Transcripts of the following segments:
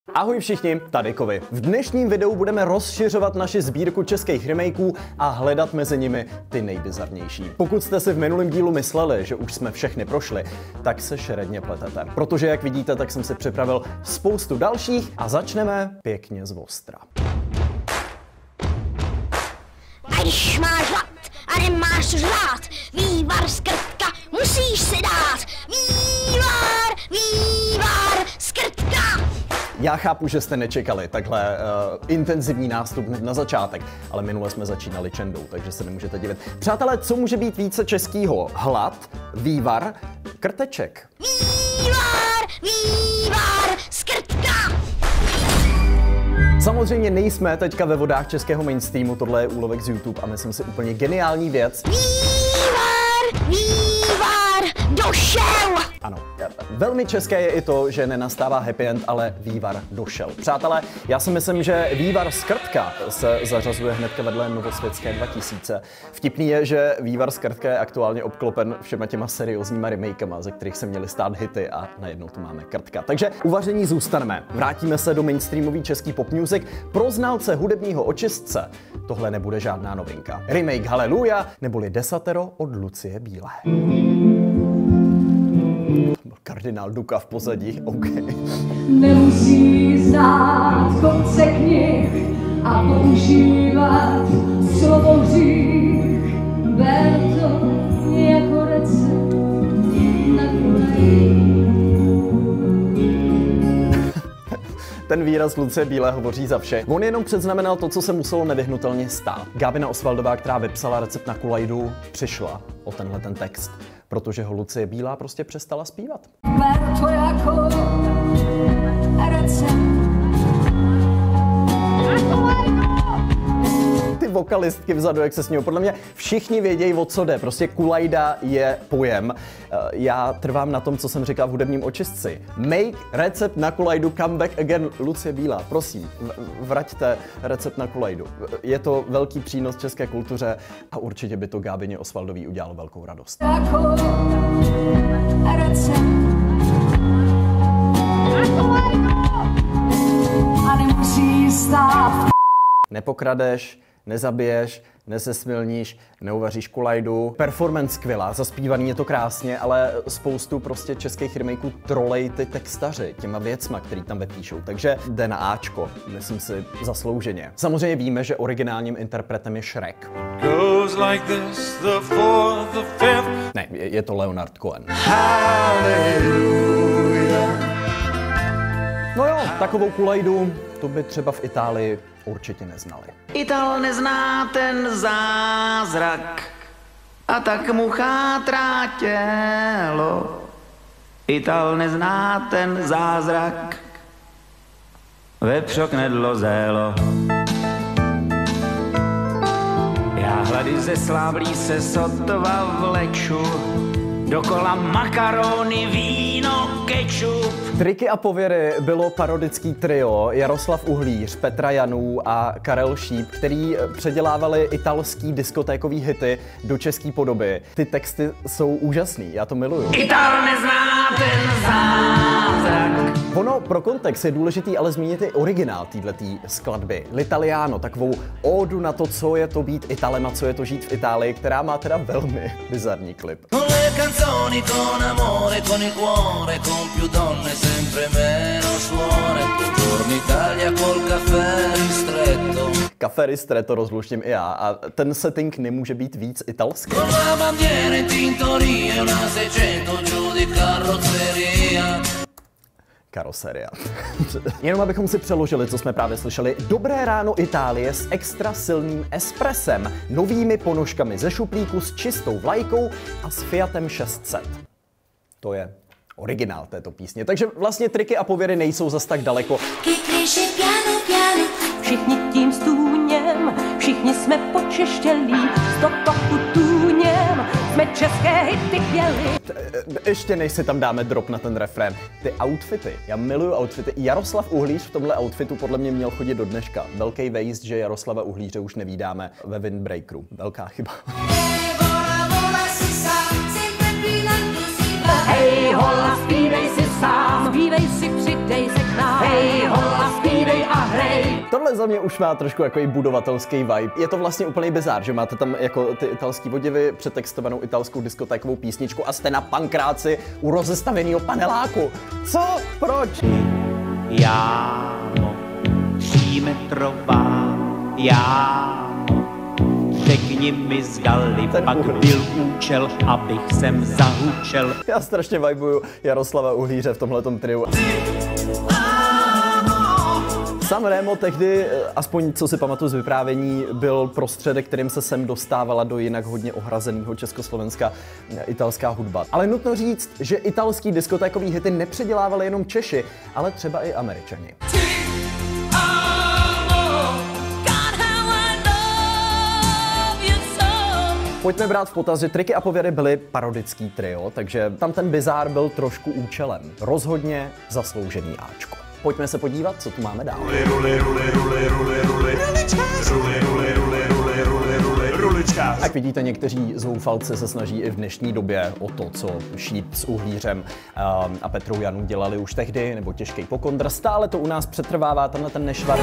Ahoj všichni, tady Kovy. V dnešním videu budeme rozšiřovat naši sbírku českých remakeů a hledat mezi nimi ty nejbizarnější. Pokud jste si v minulém dílu mysleli, že už jsme všechny prošli, tak se šeredně pletete. Protože jak vidíte, tak jsem si připravil spoustu dalších a začneme pěkně z ostra. A když máš hlad a nemáš co žrát, vývar skrtka musíš si dát. Vývar skrtka. Já chápu, že jste nečekali takhle intenzivní nástup hned na začátek, ale minule jsme začínali čendou, takže se nemůžete divit. Přátelé, co může být více českýho? Hlad, vývar, krteček. Vývar skrtka. Samozřejmě nejsme teďka ve vodách českého mainstreamu, tohle je úlovek z YouTube a myslím si úplně geniální věc. Vývar došel. Ano, velmi české je i to, že nenastává happy end, ale vývar došel. Přátelé, já si myslím, že vývar skrtka se zařazuje hnedka vedle Novosvětské 2000. Vtipný je, že vývar skrtka je aktuálně obklopen všema těma seriózníma remakema, ze kterých se měly stát hity a najednou tu máme krtka. Takže uvaření zůstaneme. Vrátíme se do mainstreamový český pop music. Pro znalce hudebního očistce tohle nebude žádná novinka. Remake Haleluja neboli Desatero od Lucie Bílé. Kardinál Duka v pozadí, OK. Nemusí znát konce knih a používat slovo hřích. Ber to jako recept na kolej. Ten výraz Lucie Bílé hovoří za vše. On jenom předznamenal to, co se muselo nevyhnutelně stát. Gabina Osvaldová, která vypsala recept na kulajdu, přišla o tenhle ten text, protože ho Lucie Bílá prostě přestala zpívat. Ber to jako recept. Ty vokalistky vzadu, jak se smějou, podle mě všichni vědějí, o co jde. Prostě kulajda je pojem. Já trvám na tom, co jsem říkal v hudebním očistci. Make recept na kulajdu, come back again, Lucie Bílá. Prosím, vraťte recept na kulajdu. Je to velký přínos české kultuře a určitě by to Gábině Osvaldový udělalo velkou radost. Jako recept. A nemusí stát. Nepokradeš, nezabiješ, nezesmilníš, neuvaříš kulajdu. Performance skvělá, zaspívaný je to krásně, ale spoustu prostě českých remakeů trolej ty textaři těma věcma, který tam vypíšou. Takže jde na Ačko, myslím si zaslouženě. Samozřejmě víme, že originálním interpretem je Shrek. Goes like this, the fourth, the fifth. Ne, je to Leonard Cohen. Hallelujah. No jo, takovou kulajdu, to by třeba v Itálii určitě neznali. Ital nezná ten zázrak a tak mu chátrá tělo. Ital nezná ten zázrak, vepřok nedlo zélo. Já hlady ze sláblí se sotva vleču, dokola makarony, víno, kečup. Triky a pověry bylo parodický trio Jaroslav Uhlíř, Petra Janů a Karel Šíp, který předělávali italský diskotékový hity do české podoby. Ty texty jsou úžasný, já to miluju. Ital nezná ten zázrak. Ono pro kontext je důležitý ale zmínit i originál téhletý skladby. L'Italiano, takovou ódu na to, co je to být Italem a co je to žít v Itálii, která má teda velmi bizarní klip. Canzoni con amore, con il cuore, con più donne, sempre meno suore. Buongiorno Italia col caffè ristretto. Caffè ristretto rozluštím i já a ten setting nemůže být víc italský. Con la bandiera in tintoria, una 600 giù di carrozzeria. Karoseria. Jenom abychom si přeložili, co jsme právě slyšeli. Dobré ráno Itálie s extra silným espresem, novými ponožkami ze šuplíku, s čistou vlajkou a s Fiatem 600. To je originál této písně. Takže vlastně triky a pověry nejsou zas tak daleko. Všichni tím stůněm, všichni jsme počeštělí, z toho tůněm jsme české hity chtěli. Ještě než si tam dáme drop na ten refrén. Ty outfity, já miluju outfity. Jaroslav Uhlíř v tomhle outfitu podle mě měl chodit do dneška. Velký vejst, že Jaroslava Uhlíře už nevídáme ve Windbreakeru. Velká chyba. Hej, hola, zpívej si sám. Zpívej si, přidej se k nám. Hej, hola, zpívej a hrej. Tohle za mě už má trošku jako i budovatelský vibe. Je to vlastně úplný bizár, že máte tam jako ty italský oděvy, přetextovanou italskou diskotékovou písničku a jste na pankráci u rozestaveného paneláku. Co? Proč? Jámo, 3metrová, jámo, řekni mi, zdali pak byl účel, abych sem zahučel. Já strašně vibuju Jaroslava Uhlíře v tomhletom triu. Sam Remo tehdy, aspoň co si pamatuju z vyprávění, byl prostředek, kterým se sem dostávala do jinak hodně ohrazeného Československa italská hudba. Ale nutno říct, že italský diskotékový hity nepředělávali jenom Češi, ale třeba i Američani. Pojďme brát v potaz, že Triky a pověry byly parodický trio, takže tam ten bizár byl trošku účelem. Rozhodně zasloužený áčko. Pojďme se podívat, co tu máme dál. Jak vidíte, někteří zoufalci se snaží i v dnešní době o to, co Šíp s Uhlířem a Petrou Janu dělali už tehdy, nebo Těžký pokondr. Stále to u nás přetrvává, tenhle ten nešvar.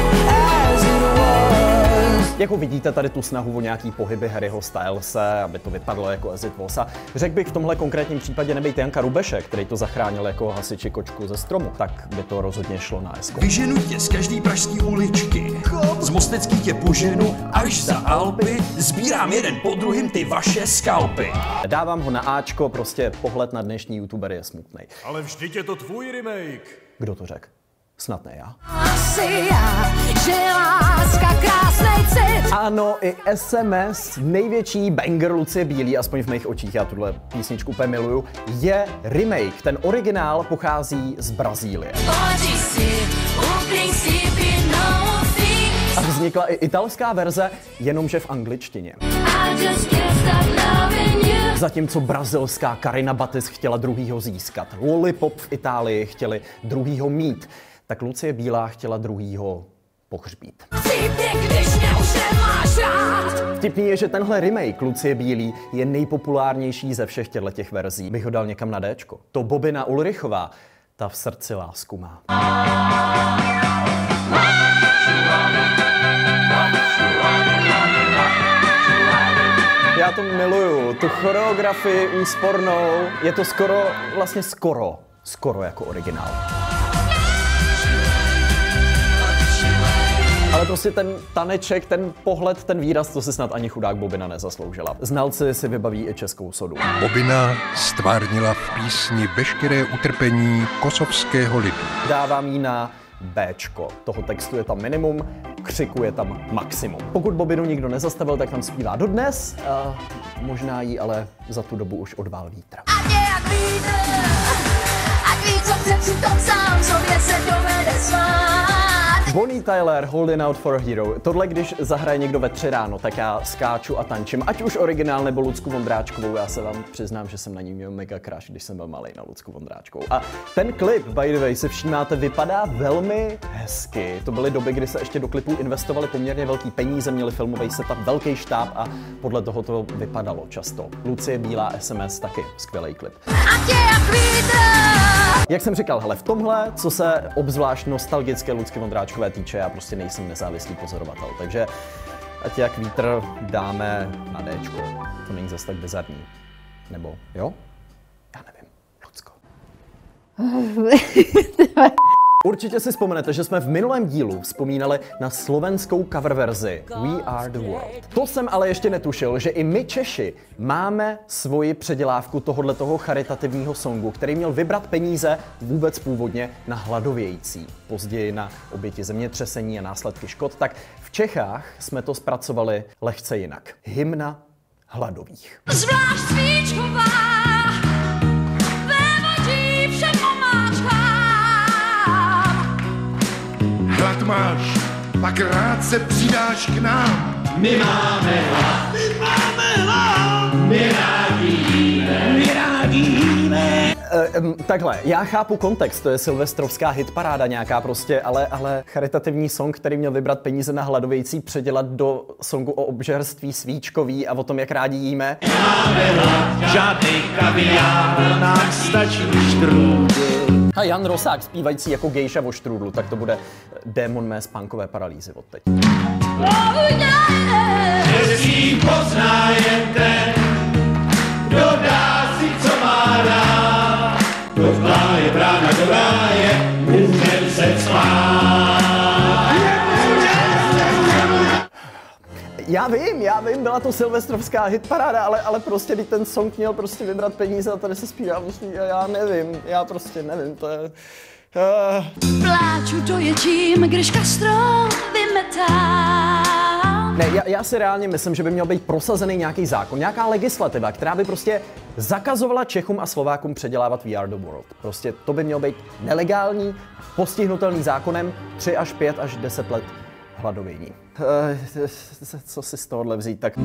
Jako vidíte tady tu snahu o nějaký pohyby Harryho Stylese, aby to vypadlo jako As It Was. A řekl bych v tomhle konkrétním případě nebejt Janka Rubeše, který to zachránil jako hasiči kočku ze stromu, tak by to rozhodně šlo na esko. Vyženu tě z každý pražský uličky, z Mostecký tě poženu až za Alpy, sbírám jeden po druhým ty vaše skalpy. Dávám ho na áčko, prostě pohled na dnešní youtubery je smutnej. Ale vždyť je to tvůj remake. Kdo to řekl? Snad ne já. Asi já, že láska krásnej cit. Ano, i SMS, největší banger Lucie Bílý, aspoň v mých očích, já tuhle písničku úplně miluju, je remake. Ten originál pochází z Brazílie. A vznikla i italská verze, jenomže v angličtině. Zatímco brazilská Karina Batis chtěla druhýho získat, Lollipop v Itálii chtěli druhýho mít, tak Lucie Bílá chtěla druhýho pohřbít. Vtipný je, že tenhle remake Lucie Bílý je nejpopulárnější ze všech těch verzí. Bych ho dal někam na Dčko. To Bobina Ulrichová, ta v srdci lásku má. Já to miluju, tu choreografii úspornou, je to skoro jako originál. Ale prostě ten taneček, ten pohled, ten výraz, to si snad ani chudák Bobina nezasloužila. Znalci si vybaví i českou sodu. Bobina stvárnila v písni veškeré utrpení kosovského lidu. Dávám jí na Bčko. Toho textu je tam minimum, křiku je tam maximum. Pokud Bobinu nikdo nezastavil, tak tam zpívá dodnes. Možná jí ale za tu dobu už odvál vítr. Bonnie Tyler, Holding Out for a Hero. Tohle, když zahraje někdo ve 3 ráno, tak já skáču a tančím. Ať už originál nebo Lucku Vondráčkovou, já se vám přiznám, že jsem na ní měl mega crush, když jsem byl malej na Lucku Vondráčkovou. A ten klip, by the way, si všímáte, vypadá velmi hezky. To byly doby, kdy se ještě do klipů investovali poměrně velký peníze, měli filmový setup, velký štáb a podle toho to vypadalo často. Lucie Bílá, SMS, taky skvělý klip. Jak jsem říkal, hele, v tomhle, co se obzvlášť nostalgické Lucky Vondráčkové týče, já prostě nejsem nezávislý pozorovatel, takže ať jak vítr dáme na Dčko. To není zase tak bizarní. Nebo jo? Já nevím. Lucko. Určitě si vzpomenete, že jsme v minulém dílu vzpomínali na slovenskou cover verzi We Are The World. To jsem ale ještě netušil, že i my Češi máme svoji předělávku tohoto charitativního songu, který měl vybrat peníze vůbec původně na hladovějící, později na oběti zemětřesení a následky škod, tak v Čechách jsme to zpracovali lehce jinak. Hymna hladových. Zvlášť svíčková, vévodí všem omáčkám. Hlad máš, pak rád se přidáš k nám. My máme hlad, my máme hlad, my rádi jíme. Takhle, já chápu kontext, to je silvestrovská hitparáda nějaká prostě, ale charitativní song, který měl vybrat peníze na hladovějící, předělat do songu o obžerství svíčkový a o tom, jak rádi jíme. Máme hlad, žádnej kaviár, nám stačí štrůdl. A Jan Rosák zpívající jako gejša vo štrůdlu, tak to bude démon mé spánkové paralýzy od teď. Především poznájete, kdo dá si, co má rád. Do zlá je brána do ráje, můžem se spát. Já vím, byla to silvestrovská hitparáda, ale prostě ten song měl prostě vybrat peníze a tady se zpívá, já nevím, to je... Pláču doječím, když Castro vymetá. Ne, já si reálně myslím, že by měl být prosazený nějaký zákon, nějaká legislativa, která by prostě zakazovala Čechům a Slovákům předělávat We Are The World. Prostě to by mělo být nelegální, postihnutelný zákonem 3 až 5 až 10 let hladovění. Co si z tohohle vzít, tak...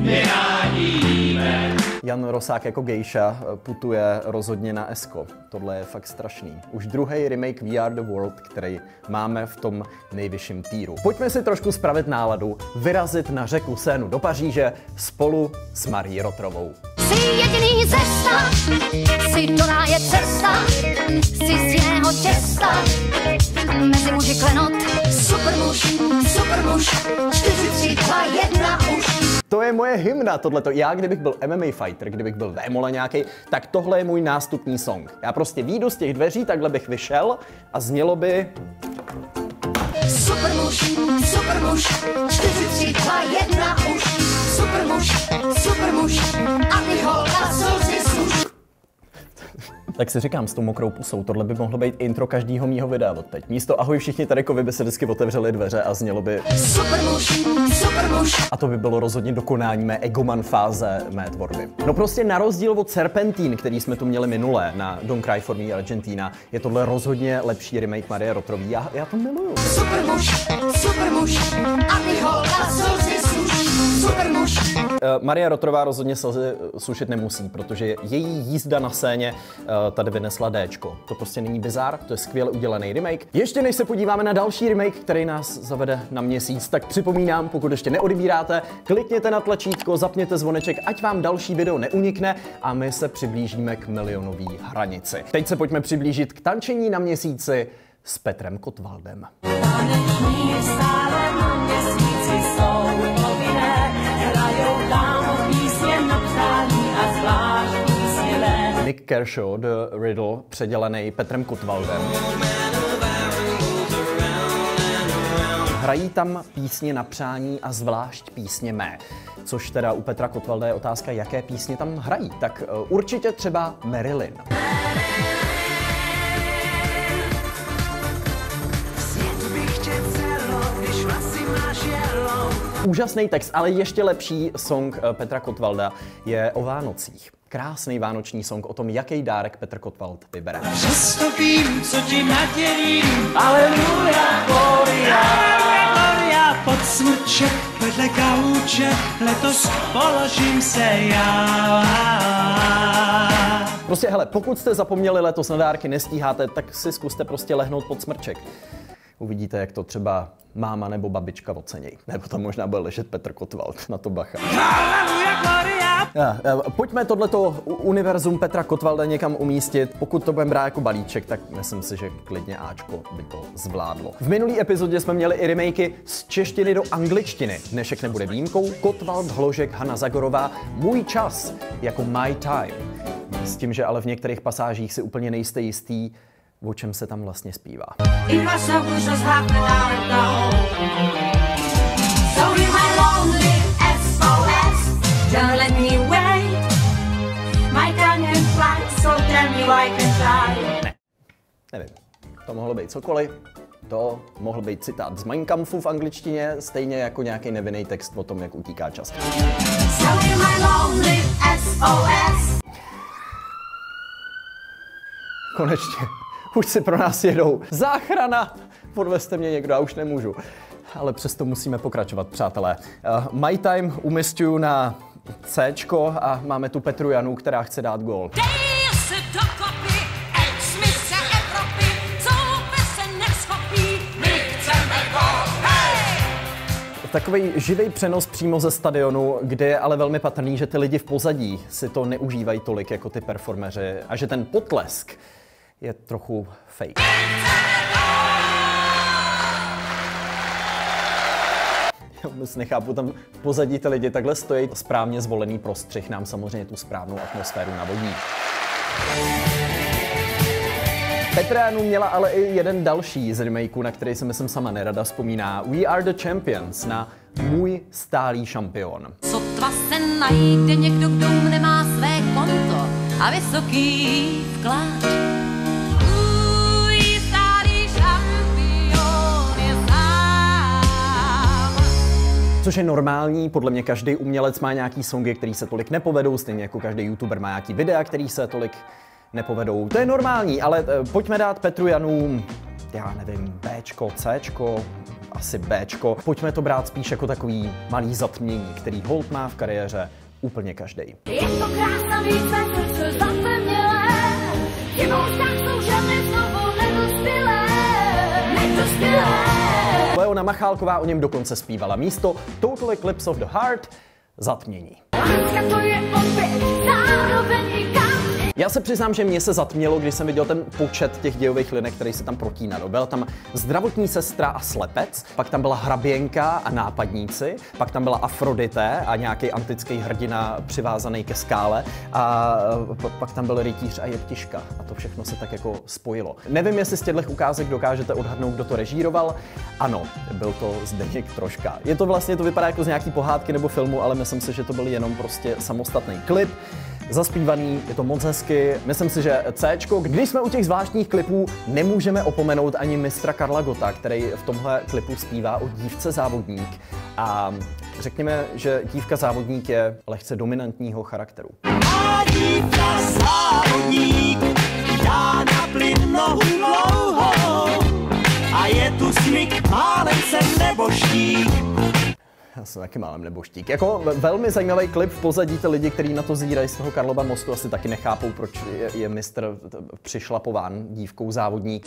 Jan Rosák jako gejša putuje rozhodně na Esko. Tohle je fakt strašný. Už druhý remake We Are The World, který máme v tom nejvyšším týru. Pojďme si trošku spravit náladu, vyrazit na řeku Seinu do Paříže spolu s Marí Rotrovou. Jsi jediný cesta, jsi do ráje cesta, jsi z jiného těsta, mezi muži klenot, supermuž, 4, 3, 2, 1 už. To je moje hymna, tohleto. Já, kdybych byl MMA fighter, kdybych byl vémole nějaký, tak tohle je můj nástupní song. Já prostě výjdu z těch dveří, takhle bych vyšel a znělo by... Supermuž, 4, 3, 2, 1 už. Supermuž, a ty holka slzy suš. Tak si říkám s tou mokrou pusou, tohle by mohlo být intro každého mýho videa od teď. Místo ahoj všichni tady kovy by se vždycky otevřely dveře a znělo by... Supermuž. A to by bylo rozhodně dokonání mé egoman fáze mé tvorby. No prostě na rozdíl od Serpentín, který jsme tu měli minule na Don't Cry For Me Argentina, je tohle rozhodně lepší remake Marie Rotrový. Já to miluju. Supermuž, a ty holka slzy suš. Supermuž. Marie Rotrová rozhodně slzy sušit nemusí, protože její jízda na scéně tady vynesla Dčko. To prostě není bizár, to je skvěle udělaný remake. Ještě než se podíváme na další remake, který nás zavede na měsíc, tak připomínám, pokud ještě neodebíráte, klikněte na tlačítko, zapněte zvoneček, ať vám další video neunikne a my se přiblížíme k milionové hranici. Teď se pojďme přiblížit k tančení na měsíci s Petrem Kottwaldem. Nick Kershaw, The Riddle, předělaný Petrem Kottwaldem. Hrají tam písně na přání a zvlášť písně mé. Což teda u Petra Kottwalda je otázka, jaké písně tam hrají. Tak určitě třeba Marilyn. Úžasný text, ale ještě lepší song Petra Kottwalda je o Vánocích. Krásný vánoční song o tom, jaký dárek Petr Kottwald vybere. Přesto vím, co ti nadělím, aleluja, gloria, gloria, pod smrček vedle gauče, letos položím se já. Prostě hele, pokud jste zapomněli letos na dárky, nestíháte, tak si zkuste prostě lehnout pod smrček. Uvidíte, jak to třeba máma nebo babička ocenějí. Nebo tam možná bude ležet Petr Kottwald, na to bacha. Pojďme tohleto univerzum Petra Kottwalda někam umístit. Pokud to budeme brát jako balíček, tak myslím si, že klidně Ačko by to zvládlo. V minulý epizodě jsme měli i remakey z češtiny do angličtiny. Dnešek nebude výjimkou. Kottwald, Hložek, Hana Zagorová, Můj čas jako My Time. S tím, že ale v některých pasážích si úplně nejste jistý, o čem se tam vlastně zpívá. Ne, nevím. To mohlo být cokoliv. To mohl být citát z Mein Kampfu v angličtině, stejně jako nějaký nevinný text o tom, jak utíká čas. Konečně. Už si pro nás jedou. Záchrana! Podvezte mě někdo, já už nemůžu. Ale přesto musíme pokračovat, přátelé. My Time umisťuju na Cčko a máme tu Petru Janu, která chce dát gól. Takový živý přenos přímo ze stadionu, kde je ale velmi patrný, že ty lidi v pozadí si to neužívají tolik jako ty performeři a že ten potlesk je trochu fake. Já vůbec nechápu, tam v pozadí ty lidi takhle stojí. Správně zvolený prostřih nám samozřejmě tu správnou atmosféru navodí. Petrianu měla ale i jeden další z remakeu, na který se myslím sama nerada vzpomíná. We Are The Champions, na Můj stálý šampion. Sotva se najde někdo, kdo nemá své konto a vysoký vklad. Můj stálý šampion je sám. Což je normální, podle mě každý umělec má nějaký songy, který se tolik nepovedou, stejně jako každý youtuber má nějaký videa, který se tolik nepovedou. To je normální, ale pojďme dát Petru Janu, já nevím, Bčko, Cčko, asi Bčko. Pojďme to brát spíš jako takový malý zatmění, který holt má v kariéře úplně každý. Je to krása více, srdce zatemnělé, ti mouskách jsou ženy znovu nedospělé. Leona Machálková o něm dokonce zpívala místo Total Eclipse of the Heart, zatmění. Láska to je opět zároveň i kam. Já se přiznám, že mě se zatmělo, když jsem viděl ten počet těch dějových linek, který se tam protínal. Byla tam zdravotní sestra a slepec, pak tam byla hraběnka a nápadníci, pak tam byla Afrodité a nějaký antický hrdina přivázaný ke skále a pak tam byl rytíř a jeptiška. A to všechno se tak jako spojilo. Nevím, jestli z těchto ukázek dokážete odhadnout, kdo to režíroval. Ano, byl to Zdeněk Troška. Je to vlastně, to vypadá jako z nějaký pohádky nebo filmu, ale myslím si, že to byl jenom prostě samostatný klip. Zaspívaný, je to moc hezky. Myslím si, že Cčko, když jsme u těch zvláštních klipů, nemůžeme opomenout ani mistra Karla Gotta, který v tomhle klipu zpívá o dívce závodník. A řekněme, že dívka závodník je lehce dominantního charakteru. A dívka závodník dá na plyn nohu dlouhou a je tu smyk, málem se neboštík. Já jsem taky málem neboštík. Jako velmi zajímavý klip v pozadí, ty lidi, kteří na to zírají z toho Karlova mostu, asi taky nechápou, proč je mistr přišlapován dívkou závodník.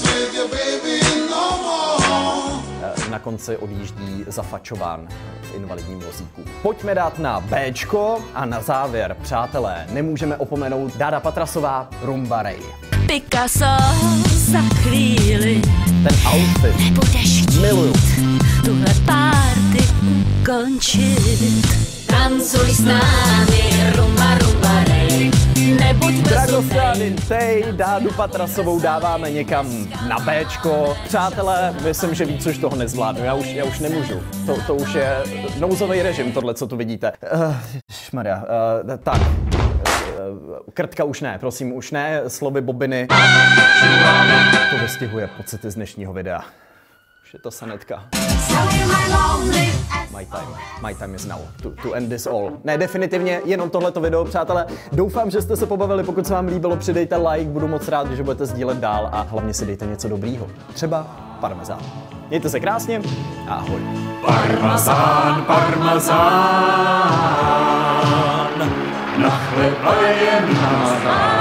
Na konci odjíždí zafačován v invalidním vozíku. Pojďme dát na Bčko a na závěr, přátelé, nemůžeme opomenout Dáda Patrasová, Rumba Ray. Picasso za chvíli ten outfit miluju. Tuhle party ukončit. Tancuj s námi, rumba, rumba, rej. Nebuď bez Dragostány Tej, Dádu Patrasovou dáváme někam na Bčko. Přátelé, myslím, že víc už toho nezvládnu, já už nemůžu. To už je nouzový režim, tohle, co tu vidíte. Ježišmarja, tak. Krtka už ne, prosím, už ne, slovy bobiny. To vystihuje pocity z dnešního videa. Už je to sanetka. My time is now. To end this all. Ne, definitivně jenom tohleto video, přátelé. Doufám, že jste se pobavili, pokud se vám líbilo, přidejte like, budu moc rád, že budete sdílet dál a hlavně si dejte něco dobrýho. Třeba parmezán. Mějte se krásně a ahoj. Parmazán, parmazán, na chleba je namazán.